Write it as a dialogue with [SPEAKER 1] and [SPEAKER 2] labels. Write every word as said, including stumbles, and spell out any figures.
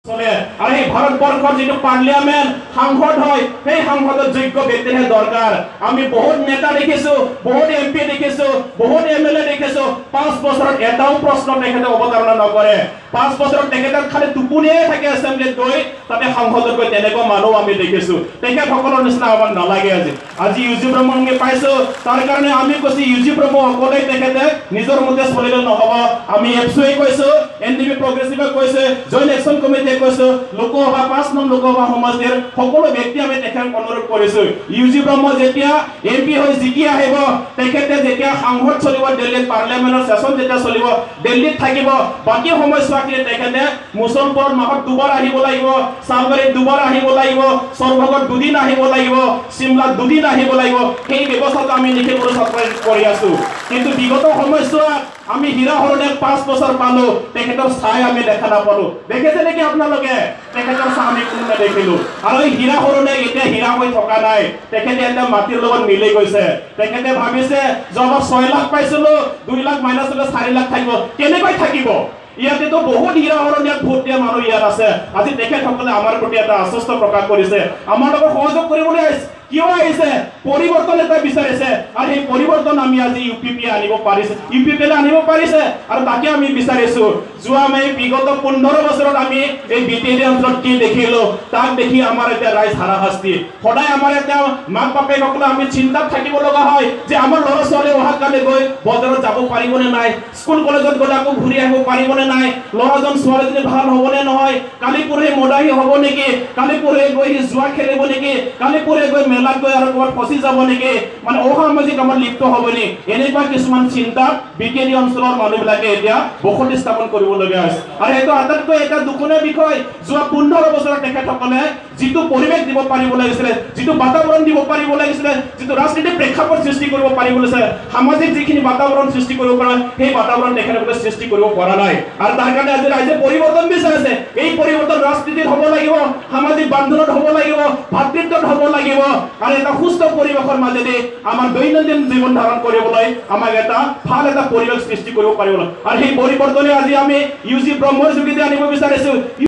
[SPEAKER 1] চলে আর এই ভারতবর্ষের যে পার্লামেন্ট সাংসদ হয় সেই সাংসদের যোগ্য ব্যক্তিহে দরকার। আমি বহুত নেতা দেখিছো, বহুত এমপি দেখিছো, বহুত এমএলএ দেখিছো, পাঁচ বছৰত এটাও প্ৰশ্ন তেখেতে অৱতাৰণা নকৰে। পাঁচ বছৰত তেখেতে খালি টোপনিয়ে থাকে এছেম্বলিত গৈ, তাতে সাংসদত গৈ তেনেকুৱা মানুহ আমি দেখিছো। তেখেতসকলৰ নিচিনা আমাৰ নালাগে। আজি আজি ইউজি ব্ৰহ্ম আমি পাইছো, তাৰ কাৰণে আমি কৈছো ইউজি ব্ৰহ্ম অকলে তেখেতে নিজৰ মতে চলিলে নহব। আমি এফচুৱে কৈছো, এনডিপি প্ৰগ্ৰেছিভে কৈছে, জইণ্ট একশ্যন কমিটিয়ে কৈছো, লোকসভা পাঁচ নং লোকসভা সমষ্টিৰ সকলো ব্যক্তি আমি তেখেত অনুৰোধ কৰিছো, ইউজি ব্ৰহ্ম যেতিয়া এমপি হৈ জিকি আহিব, তেখেতে যেতিয়া সাংসদ চলিব দিল্লীত, পাৰ্লিয়ামেণ্টৰ সেশন যেতিয়া চলিব দিল্লীত থাকিব, বাকী সময়ছোৱাখিনি তেখেতে মুছলপুৰ মাহত দুবাৰ আহিব লাগিব, চালবাৰীত দুবাৰ আহিব লাগিব, সৰভগত দুদিন আহিব লাগিব, চিমলাত দুদিন আহিব লাগিব। সেই ব্যৱস্থাটো আমি নিখিলপুৰ চৰকাৰে কৰি আছো। কিন্তু বিগত সময়ছোৱাত আমি হীৰা হৰণক পাঁচ বছৰ পালো, তেখেতৰ চাই আমি দেখা নাপালো। দেখিছে নেকি আপোনালোকে? তেখেতৰ চাই আমি কোনো নেদেখিলো। আৰু এই হীৰা হৰণে এতিয়া হীৰা হৈ থকা নাই, তেখেতে এটা মাটিৰ লগত মিলি গৈছে। তেখেতে ভাবিছে যোৱাবাৰ ছয় লাখ পাইছিলো, দুই লাখ মাইনাছ হলে চাৰি লাখ থাকিব। কেনেকৈ থাকিব? ইয়াতেতো বহুত হীৰা হৰণীয়াক ভোট দিয়া মানুহ ইয়াত আছে। আজি তেখেতসকলে আমাৰ প্ৰতি এটা আশ্বস্ত প্ৰকাশ কৰিছে, আমাৰ লগত সহযোগ কৰিবলৈ আহিছে। কিয় আহিছে? পৰিৱৰ্তন এটা বিচাৰিছে, আৰু সেই পৰিৱৰ্তন আমি আজি ইউ পি পি আনিব পাৰিছে, ইউ পি পি এল আনিব পাৰিছে, আৰু তাকে আমি বিচাৰিছো। যোৱা আমি বিগত পোন্ধৰ বছৰত আমি এই বি টি ডি অঞ্চলত কি দেখিলো, তাক দেখি আমাৰ এতিয়া ৰাইজ হাৰাশাস্তি। সদায় আমাৰ এতিয়া মাক বাপেকসকলে আমি চিন্তাত থাকিব লগা হয় যে আমাৰ ল'ৰা ছোৱালী অহাকালি গৈ বজাৰত যাব পাৰিবনে নাই, স্কুল কলেজত গ'লে আকৌ ঘূৰি আহিব পাৰিবনে নাই, ল'ৰাজন ছোৱালীজনী ভাল হ'বনে নহয়, কালি পৰহি মদাহী হ'ব নেকি, কালি পৰহি গৈ জুৱা খেলিব নেকি, কালি পৰহি গৈ মেলাত গৈ আৰু ক'ৰবাত ফচি যাব নেকি, মানে অসামাজিক আমাৰ লিপ্ত হ'ব নেকি, এনেকুৱা কিছুমান চিন্তাত বিকেডি অঞ্চলৰ মানুহবিলাকে এতিয়া বসতি স্থাপন কৰিবলগীয়া হৈছে। আৰু সেইটো আটাইতকৈ এটা দুখনীয়া বিষয়। যোৱা পোন্ধৰ বছৰত তেখেতসকলে যিটো পৰিৱেশ দিব পাৰিব লাগিছিলে, যিটো বাতাবৰণ দিব পাৰিব লাগিছিলে, যিটো ৰাজনীতিৰ প্ৰেক্ষাপট সৃষ্টি কৰিব পাৰিব লাগিছিলে, সামাজিক যিখিনি বাতাবৰণ সৃষ্টি কৰিব পৰা, সেই বাতাবৰণ তেখেতসকলে সৃষ্টি কৰিব পৰা নাই। আৰু তাৰ কাৰণে আজি ৰাইজে পৰিৱৰ্তন বিচাৰিছে। এই পৰিৱৰ্তন ৰাজনীতিত হ'ব লাগিব, সামাজিক বান্ধোনত হ'ব লাগিব, ভাতৃত্বত হ'ব লাগিব, আৰু এটা সুস্থ পৰিৱেশৰ মাজেদি আমাৰ দৈনন্দিন জীৱন ধাৰণ কৰিবলৈ আমাক এটা ভাল এটা পৰিৱেশ সৃষ্টি কৰিব পাৰিব। আৰু সেই পৰিৱৰ্তনে আজি আমি ইউজি ব্ৰহ্মৰ যোগেদি আনিব বিচাৰিছো।